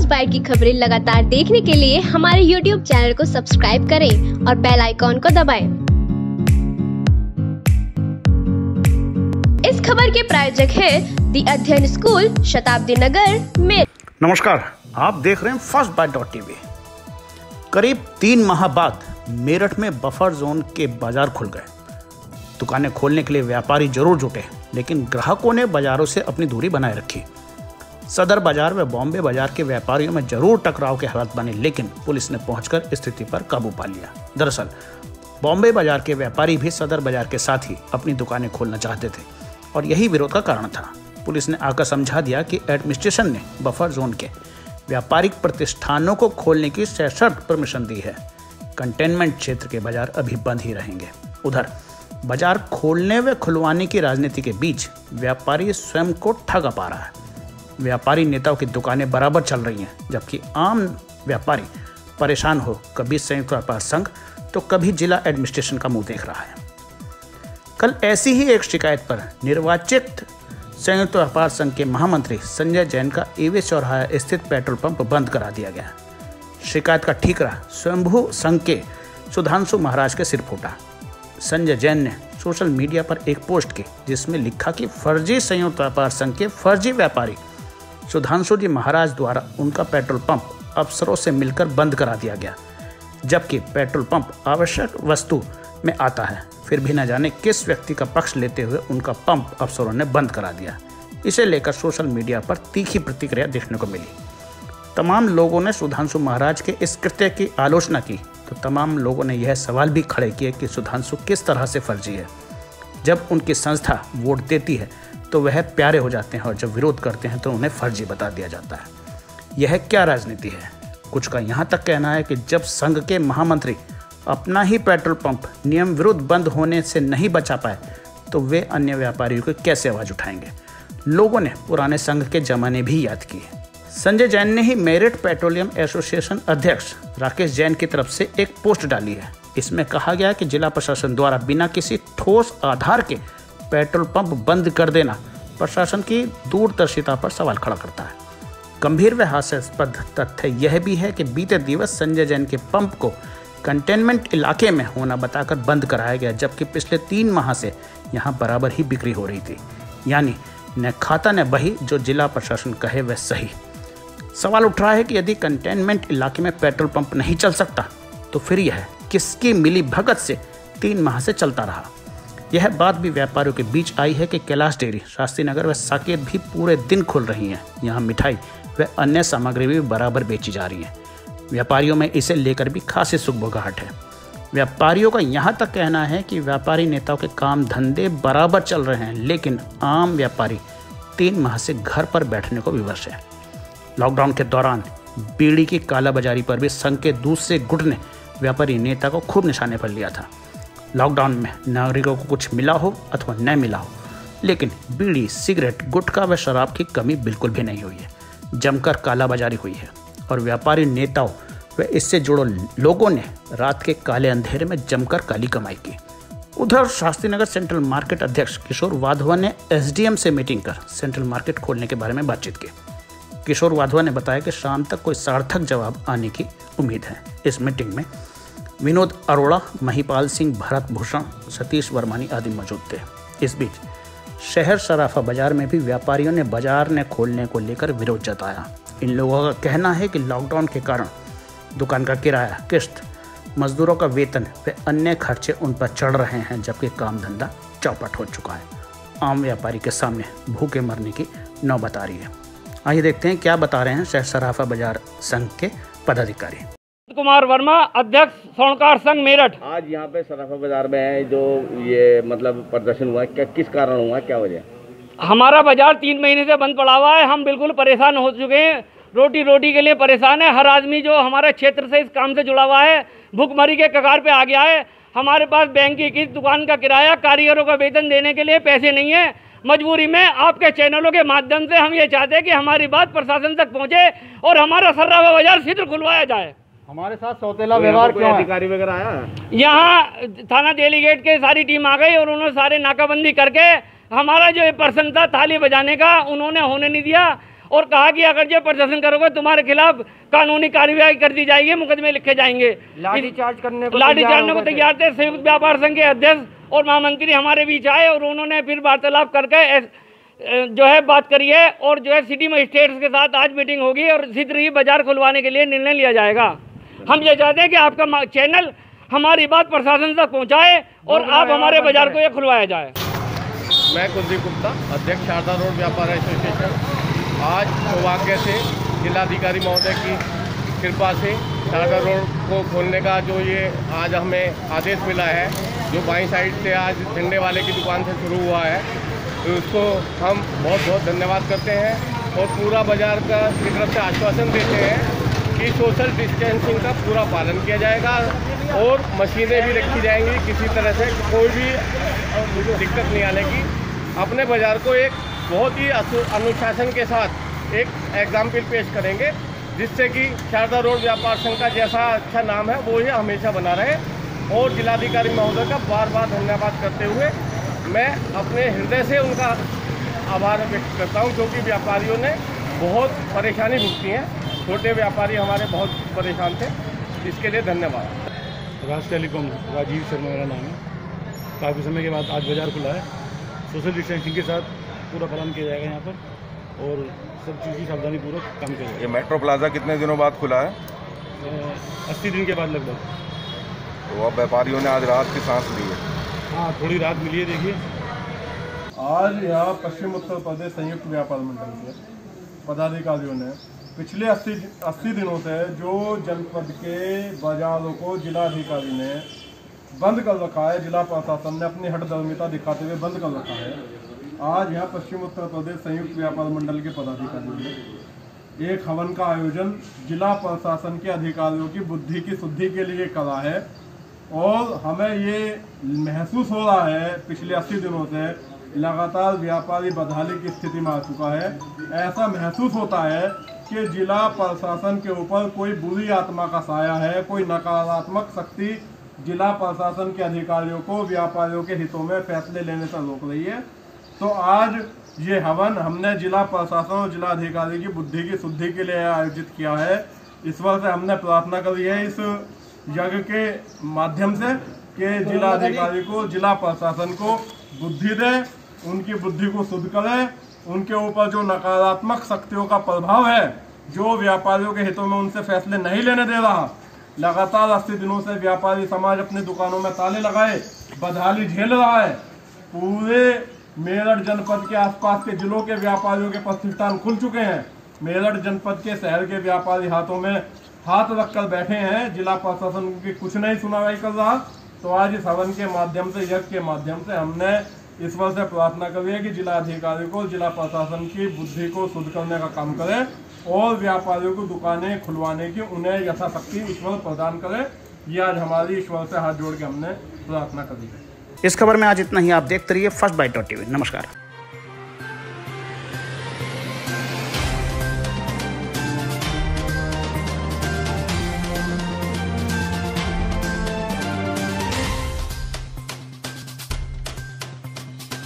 First bite की खबरें लगातार देखने के लिए हमारे YouTube चैनल को सब्सक्राइब करें और बेल आइकॉन को दबाएं। इस खबर के प्रायोजक है द अध्ययन स्कूल, शताब्दी नगर में। नमस्कार, आप देख रहे हैं फर्स्ट बाइट.tv। करीब 3 माह बाद मेरठ में बफर जोन के बाजार खुल गए। दुकानें खोलने के लिए व्यापारी जरूर जुटे, लेकिन ग्राहकों ने बाजारों से अपनी दूरी बनाए रखी। सदर बाजार व बॉम्बे बाजार के व्यापारियों में जरूर टकराव के हालात बने, लेकिन पुलिस ने पहुंचकर स्थिति पर काबू पा लिया। दरअसल बॉम्बे बाजार के व्यापारी भी सदर बाजार के साथ ही अपनी दुकानें खोलना चाहते थे और यही विरोध का कारण था। पुलिस ने आकर समझा दिया कि एडमिनिस्ट्रेशन ने बफर जोन के व्यापारिक प्रतिष्ठानों को खोलने की सशर्त परमिशन दी है। कंटेनमेंट क्षेत्र के बाजार अभी बंद ही रहेंगे। उधर बाजार खोलने व खुलवाने की राजनीति के बीच व्यापारी स्वयं को ठगा पा रहा है। व्यापारी नेताओं की दुकानें बराबर चल रही हैं, जबकि आम व्यापारी परेशान हो कभी संयुक्त व्यापार संघ तो कभी जिला एडमिनिस्ट्रेशन का मुंह देख रहा है। कल ऐसी ही एक शिकायत पर निर्वाचित संयुक्त व्यापार संघ के महामंत्री संजय जैन का एवीएस चौराहा स्थित पेट्रोल पंप बंद करा दिया गया। शिकायत का ठीकरा स्वयंभू संघ के सुधांशु महाराज के सिर फूटा। संजय जैन ने सोशल मीडिया पर एक पोस्ट की, जिसमें लिखा कि फर्जी संयुक्त व्यापार संघ के फर्जी व्यापारी सुधांशु जी महाराज द्वारा उनका पेट्रोल पंप अफसरों से मिलकर बंद करा दिया गया, जबकि पेट्रोल पंप आवश्यक वस्तु में आता है। फिर भी न जाने किस व्यक्ति का पक्ष लेते हुए उनका पंप अफसरों ने बंद करा दिया। इसे लेकर सोशल मीडिया पर तीखी प्रतिक्रिया देखने को मिली। तमाम लोगों ने सुधांशु महाराज के इस कृत्य की आलोचना की, तो तमाम लोगों ने यह सवाल भी खड़े किए कि सुधांशु किस तरह से फर्जी है। जब उनकी संस्था वोट देती है तो वह प्यारे हो जाते हैं और जब विरोध करते हैं तो उन्हें फर्जी बता दिया जाता है। यह क्या राजनीति है? कुछ का यहाँ तक कहना है कि जब संघ के महामंत्री अपना ही पेट्रोल पंप नियम विरुद्ध बंद होने से नहीं बचा पाए तो वे अन्य व्यापारियों को कैसे आवाज़ उठाएंगे। लोगों ने पुराने संघ के जमाने भी याद किए। संजय जैन ने ही मेरठ पेट्रोलियम एसोसिएशन अध्यक्ष राकेश जैन की तरफ से एक पोस्ट डाली है। इसमें कहा गया कि जिला प्रशासन द्वारा बिना किसी ठोस आधार के पेट्रोल पंप बंद कर देना प्रशासन की दूरदर्शिता पर सवाल खड़ा करता है। गंभीर व हास्यास्पद तथ्य यह भी है कि बीते दिवस संजय जैन के पंप को कंटेनमेंट इलाके में होना बताकर बंद कराया गया, जबकि पिछले 3 माह से यहाँ बराबर ही बिक्री हो रही थी। यानी न खाता न बही, जो जिला प्रशासन कहे वह सही। सवाल उठ रहा है कि यदि कंटेनमेंट इलाके में पेट्रोल पंप नहीं चल सकता तो फिर यह किसकी मिली भगत से 3 माह से चलता रहा। यह बात भी व्यापारियों के बीच आई है कि कैलाश डेयरी, शास्त्री नगर व साकेत भी पूरे दिन खुल रही हैं। यहाँ मिठाई व अन्य सामग्री भी बराबर बेची जा रही है। व्यापारियों में इसे लेकर भी खासी सुगबुगाहट है। व्यापारियों का यहाँ तक कहना है कि व्यापारी नेताओं के काम धंधे बराबर चल रहे हैं, लेकिन आम व्यापारी 3 माह से घर पर बैठने को विवश है। लॉकडाउन के दौरान बीड़ी की कालाबाजारी पर भी संघ के दूसरे गुट ने व्यापारी नेता को खूब निशाने पर लिया था। लॉकडाउन में नागरिकों को कुछ मिला हो अथवा न मिला हो, लेकिन बीड़ी, सिगरेट, गुटखा व शराब की कमी बिल्कुल भी नहीं हुई है। जमकर कालाबाजारी हुई है और व्यापारी नेताओं व इससे जुड़े लोगों ने रात के काले अंधेरे में जमकर काली कमाई की। उधर शास्त्री नगर सेंट्रल मार्केट अध्यक्ष किशोर वाधवा ने एसडीएम से मीटिंग कर सेंट्रल मार्केट खोलने के बारे में बातचीत की। किशोर वाधवा ने बताया कि शाम तक कोई सार्थक जवाब आने की उम्मीद है। इस मीटिंग में विनोद अरोड़ा, महिपाल सिंह, भरत भूषण, सतीश वर्मानी आदि मौजूद थे। इस बीच शहर सराफा बाजार में भी व्यापारियों ने बाजार ने खोलने को लेकर विरोध जताया। इन लोगों का कहना है कि लॉकडाउन के कारण दुकान का किराया, किस्त, मजदूरों का वेतन व अन्य खर्चे उन पर चढ़ रहे हैं, जबकि काम धंधा चौपट हो चुका है। आम व्यापारी के सामने भूखे मरने की नौबत आ रही है। आइए देखते हैं क्या बता रहे हैं शहर सराफा बाजार संघ के पदाधिकारी। कुमार वर्मा, अध्यक्ष स्वर्णकार संघ मेरठ। आज यहाँ पे सराफा बाजार में है जो ये मतलब प्रदर्शन हुआ, क्या किस कारण हुआ, क्या वजह? हमारा बाजार 3 महीने से बंद पड़ा हुआ है। हम बिल्कुल परेशान हो चुके हैं, रोटी के लिए परेशान है। हर आदमी जो हमारे क्षेत्र से इस काम से जुड़ा हुआ है भूखमरी के कगार पे आ गया है। हमारे पास बैंक की किस्त, दुकान का किराया, कारीगरों का वेतन देने के लिए पैसे नहीं है। मजबूरी में आपके चैनलों के माध्यम से हम ये चाहते हैं कि हमारी बात प्रशासन तक पहुँचे और हमारा सराफा बाजार शीघ्र खुलवाया जाए। हमारे साथ सौतेला व्यवहार क्यों? अधिकारी वगैरह आया? यहाँ थाना डेलीगेट के सारी टीम आ गई और उन्होंने सारे नाकाबंदी करके हमारा जो पर्सन था थाली बजाने का, उन्होंने होने नहीं दिया। और कहा कि अगर जो प्रदर्शन करोगे तुम्हारे खिलाफ कानूनी कार्रवाई कर दी जाएगी, मुकदमे लिखे जाएंगे। लाठीचार्ज करने को तैयार थे। संयुक्त व्यापार संघ के अध्यक्ष और महामंत्री हमारे बीच आए और उन्होंने फिर वार्तालाप करके जो है बात करी है और जो है सिटी मजिस्ट्रेट्स के साथ आज मीटिंग होगी और इसी तरह बाजार खुलवाने के लिए निर्णय लिया जाएगा। हम ये चाहते हैं कि आपका चैनल हमारी बात प्रशासन तक पहुंचाए और आप हमारे बाजार को ये खुलवाया जाए। मैं कुलदीप गुप्ता, अध्यक्ष शारदा रोड व्यापार एसोसिएशन। आज सौभाग्य से जिलाधिकारी महोदय की कृपा से शारदा रोड को खोलने का जो ये आज हमें आदेश मिला है, जो बाईं साइड से आज झंडे वाले की दुकान से शुरू हुआ है, तो उसको हम बहुत बहुत धन्यवाद करते हैं और पूरा बाजार का की तरफ से आश्वासन देते हैं कि सोशल डिस्टेंसिंग का पूरा पालन किया जाएगा और मशीनें भी रखी जाएंगी, किसी तरह से कोई भी दिक्कत नहीं आने की। अपने बाज़ार को एक बहुत ही अनुशासन के साथ एक एग्जाम्पल पेश करेंगे, जिससे कि शारदा रोड व्यापार संघ का जैसा अच्छा नाम है वो ये हमेशा बना रहे। और जिलाधिकारी महोदय का बार बार धन्यवाद करते हुए मैं अपने हृदय से उनका आभार व्यक्त करता हूं, क्योंकि व्यापारियों ने बहुत परेशानी भुगती है। छोटे व्यापारी हमारे बहुत परेशान थे, इसके लिए धन्यवाद। राज टेलीकॉम राजीव शर्मा मेरा नाम है। काफ़ी समय के बाद आज बाज़ार खुला है। सोशल डिस्टेंसिंग के साथ पूरा पालन किया जाएगा यहाँ पर और सब चीज़ की सावधानी पूर्वक काम किया जाएगा। ये मेट्रो प्लाजा कितने दिनों बाद खुला है? 80 दिन के बाद लगभग। तो अब व्यापारियों ने आज राहत की सांस ली है। हाँ, थोड़ी राहत मिली है। देखिए, आज यहाँ पश्चिम उत्तर प्रदेश संयुक्त व्यापार मंडल के पदाधिकारियों ने पिछले 80 दिनों से जो जनपद के बाजारों को जिलाधिकारी ने बंद कर रखा है, जिला प्रशासन ने अपनी हठधर्मिता दिखाते हुए बंद कर रखा है, आज यहाँ पश्चिम उत्तर प्रदेश संयुक्त व्यापार मंडल के पदाधिकारियों ने एक हवन का आयोजन जिला प्रशासन के अधिकारियों की बुद्धि की शुद्धि के लिए करा है। और हमें ये महसूस हो रहा है पिछले 80 दिनों से लगातार व्यापारी बदहाली की स्थिति में आ चुका है। ऐसा महसूस होता है कि जिला प्रशासन के ऊपर कोई बुरी आत्मा का साया है, कोई नकारात्मक शक्ति जिला प्रशासन के अधिकारियों को व्यापारियों के हितों में फैसले लेने से रोक रही है। तो आज ये हवन हमने जिला प्रशासन और जिला अधिकारी की बुद्धि की शुद्धि के लिए आयोजित किया है। ईश्वर से हमने प्रार्थना करी है इस यज्ञ के माध्यम से कि जिला अधिकारी को, जिला प्रशासन को बुद्धि दे, उनकी बुद्धि को शुद्ध करे, उनके ऊपर जो नकारात्मक शक्तियों का प्रभाव है, जो व्यापारियों के हितों में उनसे फैसले नहीं लेने दे रहा। लगातार 80 दिनों से व्यापारी समाज अपनी दुकानों में ताले लगाए बदहाली झेल रहा है। पूरे मेरठ जनपद के आसपास के जिलों के व्यापारियों के प्रतिष्ठान खुल चुके हैं। मेरठ जनपद के शहर के व्यापारी हाथों में हाथ रखकर बैठे हैं, जिला प्रशासन की कुछ नहीं सुनवाई कर रहा। तो आज इस हवन के माध्यम से, यज्ञ के माध्यम से हमने ईश्वर से प्रार्थना करी है कि जिला अधिकारी को, जिला प्रशासन की बुद्धि को शुद्ध करने का काम करें और व्यापारियों को दुकानें खुलवाने की उन्हें यथाशक्ति ईश्वर प्रदान करे। ये आज हमारी ईश्वर से हाथ जोड़ के हमने प्रार्थना करी है। इस खबर में आज इतना ही। आप देखते रहिए फर्स्ट बाइट.tv। नमस्कार।